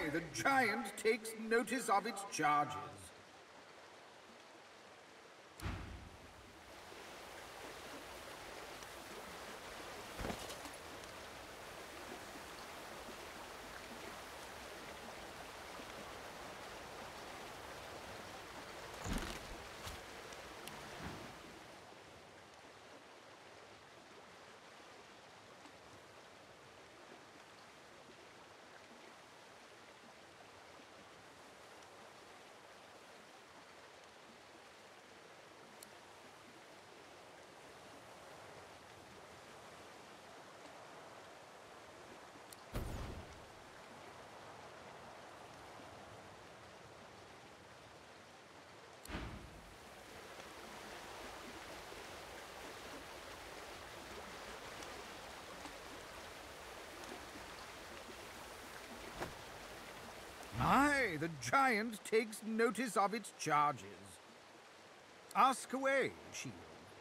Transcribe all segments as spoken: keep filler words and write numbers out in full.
the giant takes notice of its charges. Aye, the giant takes notice of its charges. Ask away, shield.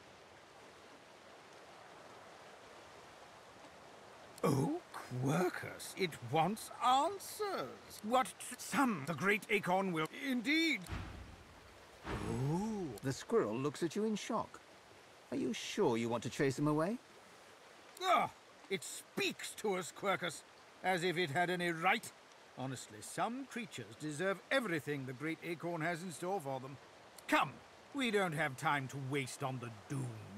Oh, Quercus, it wants answers. What some the great acorn will indeed. Oh, the squirrel looks at you in shock. Are you sure you want to chase him away? Ah, it speaks to us, Quercus, as if it had any right. Honestly, some creatures deserve everything the great acorn has in store for them. Come, we don't have time to waste on the doomed.